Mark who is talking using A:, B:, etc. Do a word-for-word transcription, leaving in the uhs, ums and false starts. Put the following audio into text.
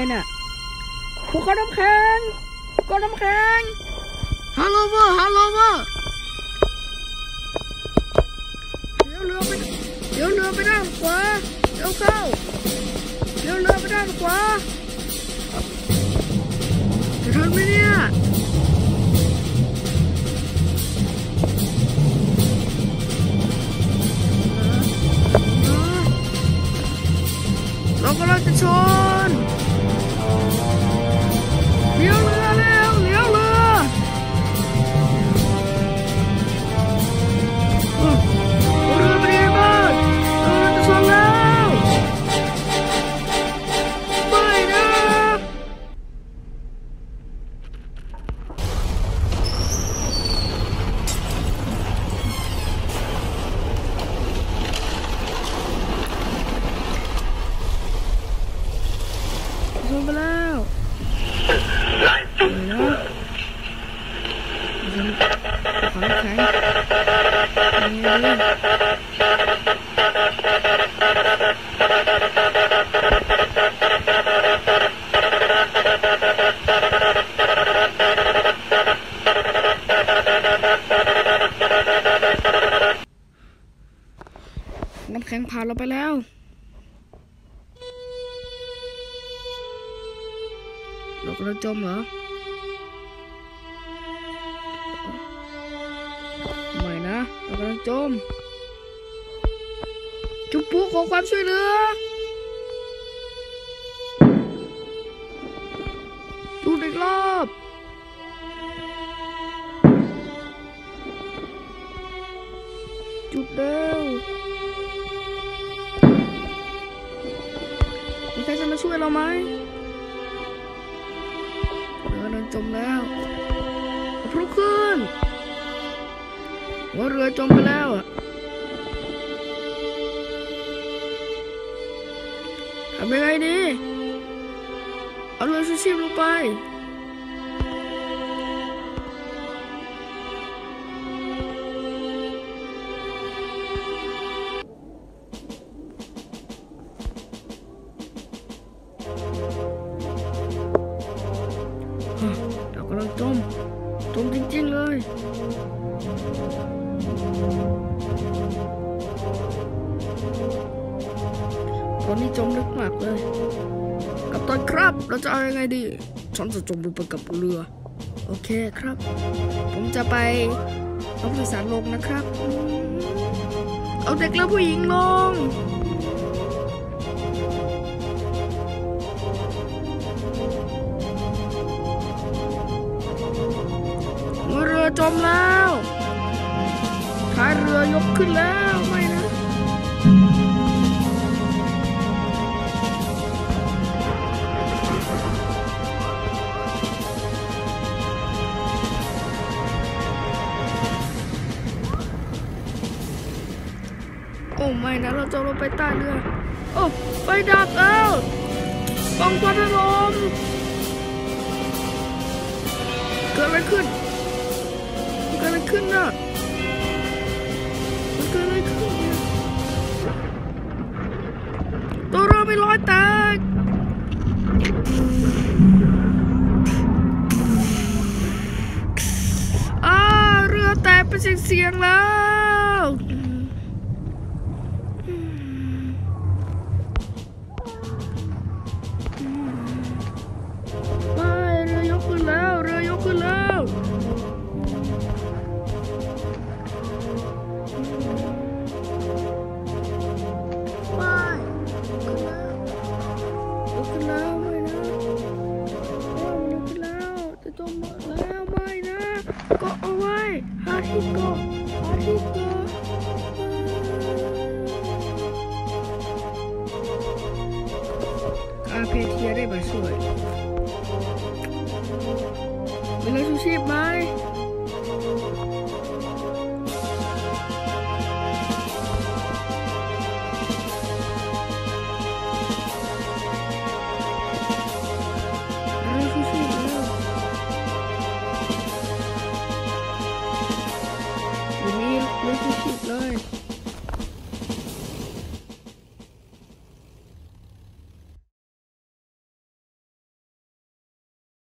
A: เนี่ยภูเขาน้ำแข็งภูเขาน้ำแข็งฮัลโหลเวอร์ฮัลโหลเวอร์เดี๋ยวเรือไปเดี๋ยวเรือไปด้านขวาเดี๋ยวเข้าเดี๋ยวเรือไปด้านขวาจะทันไหมเนี่ยเรากำลังจะชนเลี้ยวเรือเร็วเลี้ยวเรือโอ้เรือไปดีมากเรากำลังจะชนแล้วไม่นะชนไปแล้วเลยนะฉันขอน้ำแข็งนี่น้ำแข็งผ่านเราไปแล้วเรากำลังจมเหรอไม่นะเรากำลังจมจุ๊บปุ๊ขอความช่วยเหลือจุดอีกรอบจุดเร็วมีใครจะมาช่วยเราไหมจมแล้วพลุขึ้นหัวเรือจมไปแล้วอ่ะทำยังไงดีเอาเรือชูชีพลงไปเรากำลังจมจมจริงๆเลยตอนนี้จมลึกมากเลยกัปตันครับเราจะเอายังไงดีฉันจะจมลงไปกับเรือโอเคครับผมจะไปเอาผู้โดยสารลงนะครับเอาเด็กและผู้หญิงลงเรือจมแล้วท้ายเรือยกขึ้นแล้วไม่นะโอ้ไม่นะเราจะลงไปใต้เรือโอ้ไฟดับแล้วป้องกันลมเกิดอะไรขึ้นเกิดอะไรขึ้นน่ะมันเกิดอะไรขึ้นเนี่ยตัวเรือไม่ลอยแตกอ้าเรือแตกเป็นเสียงๆแล้วไม่เรือยกขึ้นแล้วเรือยกขึ้นแล้วจมหมดแล้วไม่นะเกาะเอาไว้หาที่เกาะหาที่เกาะอาเพเทียได้มาช่วยมีเรือชูชีพไหม